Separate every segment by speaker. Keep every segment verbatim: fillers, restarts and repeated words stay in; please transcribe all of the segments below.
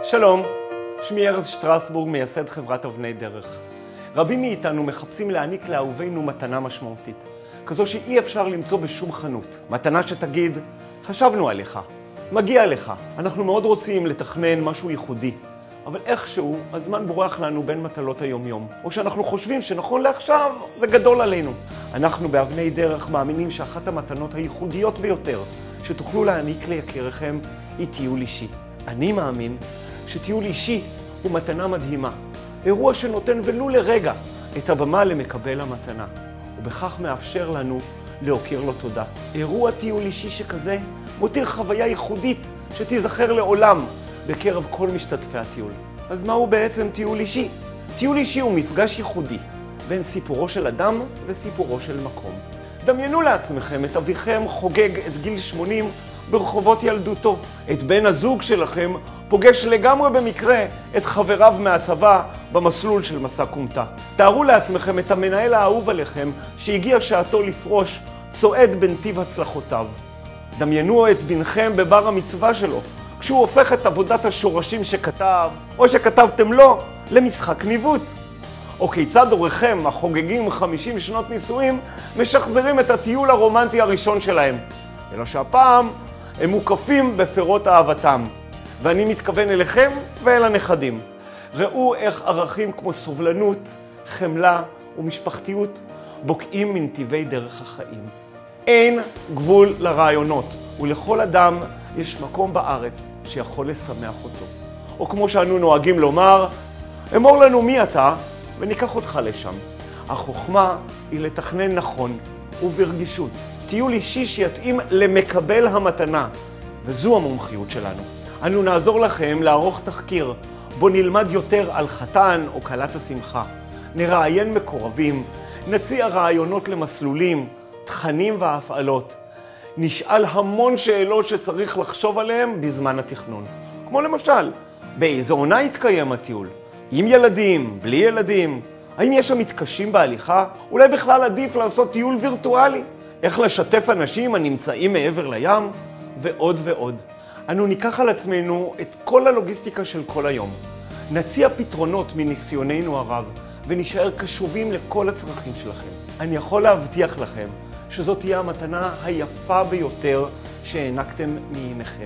Speaker 1: שלום, שמי ארז שטרסבורג, מייסד חברת אבני דרך. רבים מאיתנו מחפשים להעניק לאהובינו מתנה משמעותית, כזו שאי אפשר למצוא בשום חנות. מתנה שתגיד, חשבנו עליך, מגיע לך. אנחנו מאוד רוצים לתכנן משהו ייחודי, אבל איכשהו הזמן בורח לנו בין מטלות היום-יום, או שאנחנו חושבים שנכון לעכשיו זה גדול עלינו. אנחנו באבני דרך מאמינים שאחת המתנות הייחודיות ביותר שתוכלו להעניק ליקיריכם היא טיול אישי. אני מאמין שטיול אישי הוא מתנה מדהימה, אירוע שנותן ולו לרגע את הבמה למקבל המתנה, ובכך מאפשר לנו להוקיר לו תודה. אירוע טיול אישי שכזה מותיר חוויה ייחודית שתיזכר לעולם בקרב כל משתתפי הטיול. אז מהו בעצם טיול אישי? טיול אישי הוא מפגש ייחודי בין סיפורו של אדם וסיפורו של מקום. דמיינו לעצמכם את אביכם חוגג את גיל שמונים ברחובות ילדותו. את בן הזוג שלכם פוגש לגמרי במקרה את חבריו מהצבא במסלול של מסע קומטה. תארו לעצמכם את המנהל האהוב עליכם שהגיע שעתו לפרוש צועד בנתיב הצלחותיו. דמיינו את בנכם בבר המצווה שלו כשהוא הופך את עבודת השורשים שכתב או שכתבתם לו למשחק ניווט. או כיצד הוריכם החוגגים חמישים שנות נישואים משחזרים את הטיול הרומנטי הראשון שלהם, אלא שהפעם הם מוקפים בפירות אהבתם. ואני מתכוון אליכם ואל הנכדים. ראו איך ערכים כמו סובלנות, חמלה ומשפחתיות בוקעים מנתיבי דרך החיים. אין גבול לרעיונות, ולכל אדם יש מקום בארץ שיכול לשמח אותו. או כמו שאנו נוהגים לומר, אמור לנו מי אתה וניקח אותך לשם. החוכמה היא לתכנן נכון וברגישות. טיול אישי שיתאים למקבל המתנה, וזו המומחיות שלנו. אנו נעזור לכם לערוך תחקיר, בו נלמד יותר על חתן או כלת השמחה. נראיין מקורבים, נציע רעיונות למסלולים, תכנים והפעלות. נשאל המון שאלות שצריך לחשוב עליהן בזמן התכנון. כמו למשל, באיזו עונה יתקיים הטיול? עם ילדים, בלי ילדים? האם יש שם מתקשים בהליכה? אולי בכלל עדיף לעשות טיול וירטואלי? איך לשתף אנשים הנמצאים מעבר לים? ועוד ועוד. אנו ניקח על עצמנו את כל הלוגיסטיקה של כל היום. נציע פתרונות מניסיוננו הרב, ונשאר קשובים לכל הצרכים שלכם. אני יכול להבטיח לכם שזאת תהיה המתנה היפה ביותר שהענקתם מימיכם.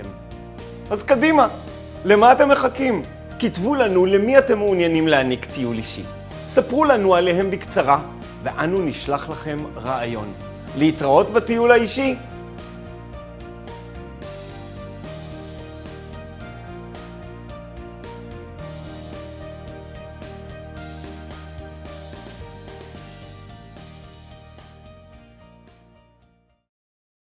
Speaker 1: אז קדימה, למה אתם מחכים? כתבו לנו למי אתם מעוניינים להעניק טיול אישי. ספרו לנו עליהם בקצרה, ואנו נשלח לכם רעיון. להתראות בטיול האישי.